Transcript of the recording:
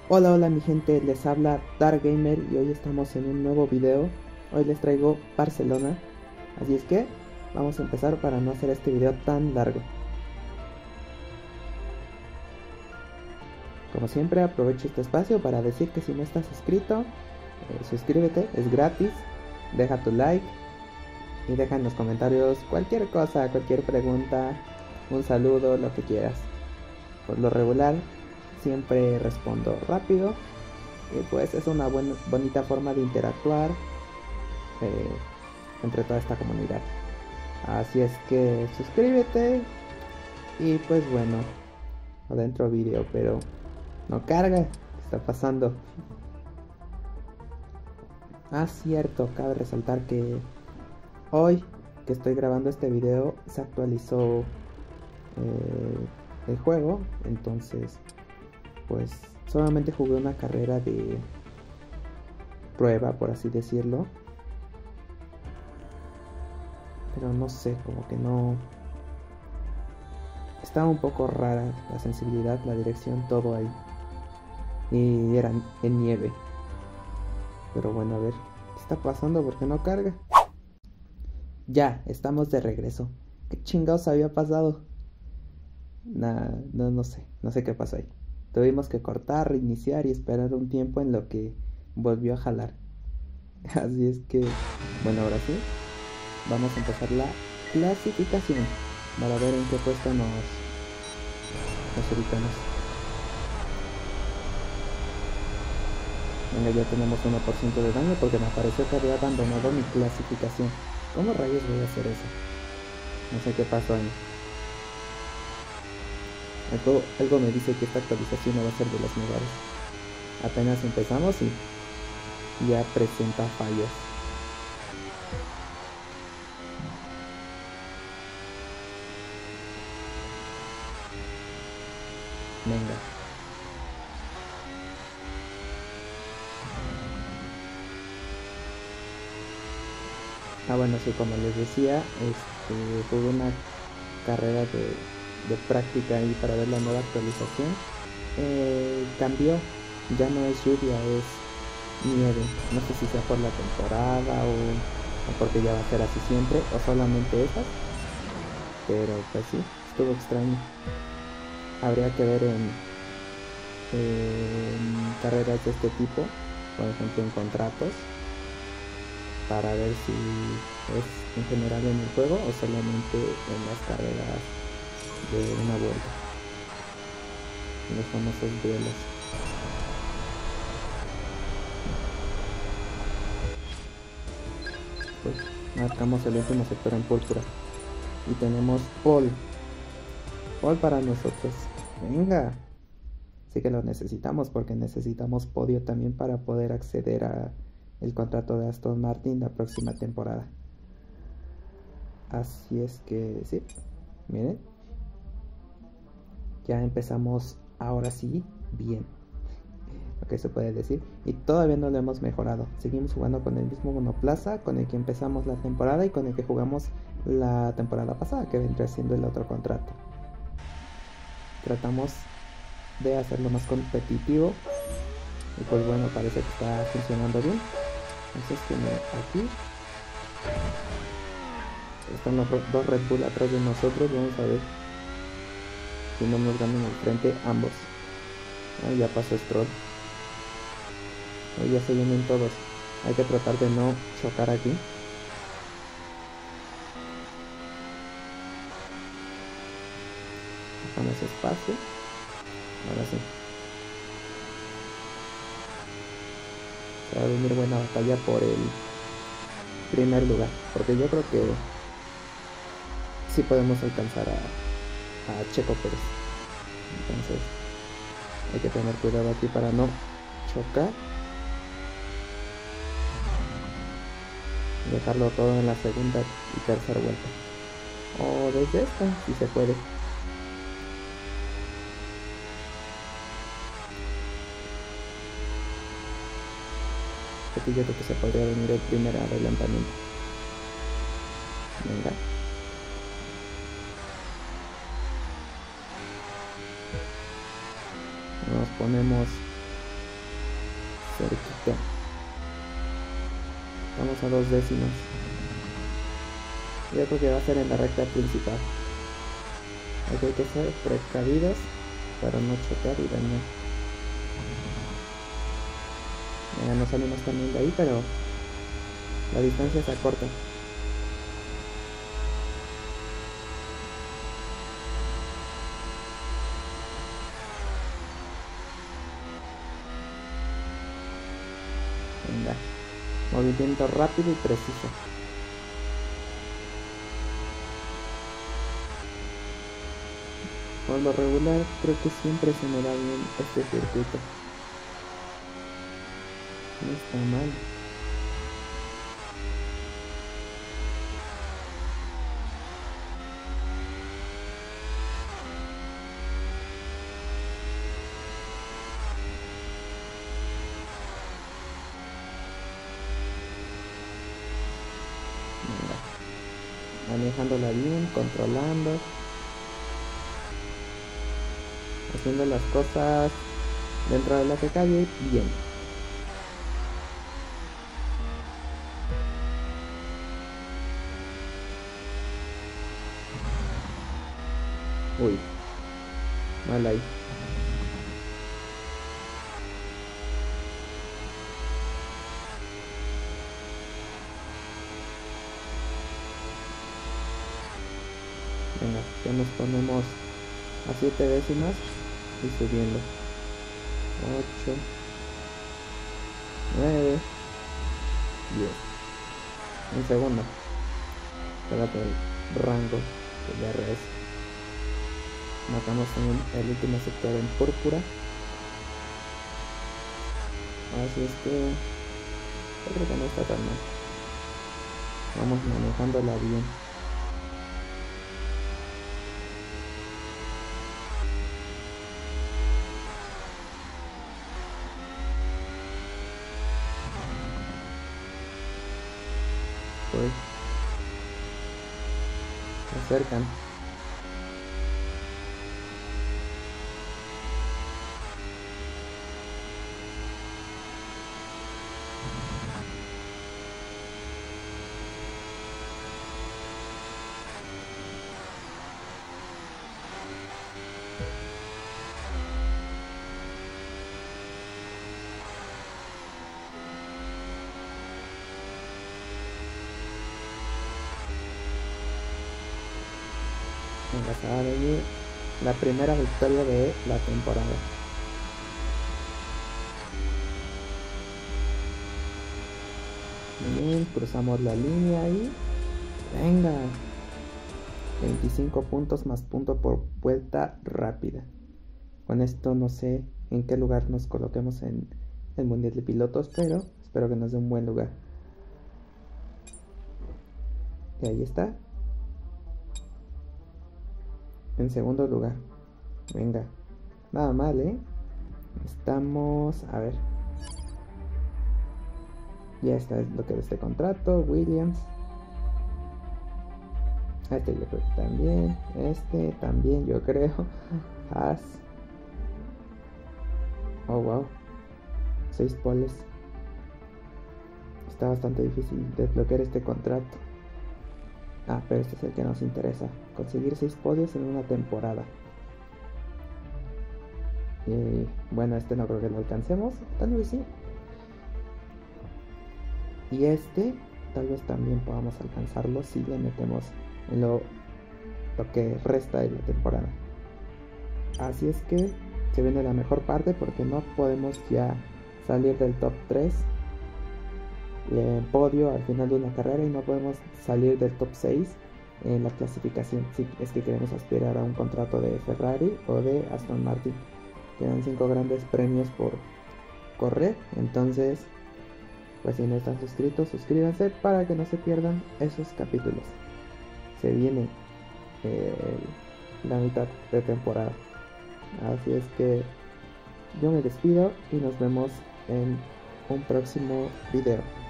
Hola, hola mi gente, les habla Dark Gamer y hoy estamos en un nuevo video. Hoy les traigo Barcelona, así es que vamos a empezar para no hacer este video tan largo. Como siempre, aprovecho este espacio para decir que si no estás suscrito, suscríbete, es gratis, deja tu like y deja en los comentarios cualquier cosa, cualquier pregunta, un saludo, lo que quieras. Por lo regular, siempre respondo rápido y pues es una bonita forma de interactuar eh, entre toda esta comunidad. Así es que suscríbete y pues bueno, adentro vídeo, pero no carga, ¿qué está pasando? Ah, cierto, cabe resaltar que hoy que estoy grabando este video se actualizó el juego, entonces pues solamente jugué una carrera de prueba, por así decirlo, pero no sé, como que no. Estaba un poco rara la sensibilidad, la dirección, todo ahí. Y era en nieve. Pero bueno, a ver, ¿qué está pasando? ¿Por qué no carga? Ya, estamos de regreso. ¿Qué chingados había pasado? Nah, no sé, no sé qué pasó ahí. Tuvimos que cortar, reiniciar y esperar un tiempo en lo que volvió a jalar. Así es que, bueno, ahora sí, vamos a empezar la clasificación para ver en qué puesto nos ubicamos. Venga, ya tenemos 1% de daño porque me pareció que había abandonado mi clasificación. ¿Cómo rayos voy a hacer eso? No sé qué pasó ahí. Algo me dice que esta actualización no va a ser de las mejores. Apenas empezamos y ya presenta fallos. Venga. Ah, bueno, sí, como les decía, jugué una carrera de práctica ahí para ver la nueva actualización. Cambió, ya no es lluvia, es nieve. No sé si sea por la temporada o porque ya va a ser así siempre, o solamente esas. Pero pues sí, estuvo extraño. Habría que ver en carreras de este tipo, por ejemplo en contratos, para ver si es en general en el juego o solamente en las carreras de una vuelta, en los famosos duelos. Pues marcamos el último sector en púrpura y tenemos pole para nosotros. Venga, sí que lo necesitamos porque necesitamos podio también para poder acceder a el contrato de Aston Martin la próxima temporada. Así es que sí, miren, ya empezamos ahora sí bien, lo que se puede decir, y todavía no lo hemos mejorado. Seguimos jugando con el mismo monoplaza con el que empezamos la temporada y con el que jugamos la temporada pasada, que vendría siendo el otro contrato. Tratamos de hacerlo más competitivo y pues bueno, parece que está funcionando bien. Entonces aquí están los dos Red Bull atrás de nosotros. Vamos a ver si no nos ganan el frente ambos. Ya pasó Stroll. Ya se vienen todos. Hay que tratar de no chocar aquí. Dejamos espacio. Ahora sí. Se va a venir buena batalla por el primer lugar. Porque yo creo que sí podemos alcanzar a Checo Pérez. Entonces hay que tener cuidado aquí para no chocar. Dejarlo todo en la segunda y tercera vuelta. O desde esta, si se puede. Aquí yo creo que se podría venir el primer adelantamiento. Venga. Nos ponemos cerquita. Vamos a 2 décimas. Yo creo que va a ser en la recta principal. Aquí hay que ser precavidos para no chocar y dañar. Mira, no salimos también de ahí, pero la distancia se acorta. Venga, movimiento rápido y preciso. Por lo regular creo que siempre se me da bien este circuito. No está mal. Manejándola bien, controlando, haciendo las cosas dentro de la que cabe bien. Uy, mal ahí. Venga, ya nos ponemos a 7 décimas y subiendo. 8, 9, 10. Un segundo. Espérate el rango de DRS. Matamos en el último sector en púrpura. Así es que creo que no está tan mal. Vamos manejándola bien. Uy. Se acercan. Se va a venir la primera victoria de la temporada. Bien, cruzamos la línea y venga, 25 puntos más punto por vuelta rápida. Con esto no sé en qué lugar nos coloquemos en el mundial de pilotos, pero espero que nos dé un buen lugar. Y ahí está. En segundo lugar. Venga. Nada mal, ¿eh? Estamos... A ver. Ya está lo que de este contrato. Williams. Este yo creo que también. Este también yo creo. Haas. Oh, wow. 6 poles. Está bastante difícil desbloquear este contrato. Ah, pero este es el que nos interesa. Conseguir 6 podios en una temporada. Y bueno, este no creo que lo alcancemos. Tal vez sí. Y este tal vez también podamos alcanzarlo si le metemos en lo que resta de la temporada. Así es que se viene la mejor parte porque no podemos ya salir del top 3 en podio al final de una carrera y no podemos salir del top 6 en la clasificación si es que queremos aspirar a un contrato de Ferrari o de Aston Martin. Quedan 5 grandes premios por correr, entonces pues si no están suscritos, suscríbanse para que no se pierdan esos capítulos. Se viene la mitad de temporada, así es que yo me despido y nos vemos en un próximo video.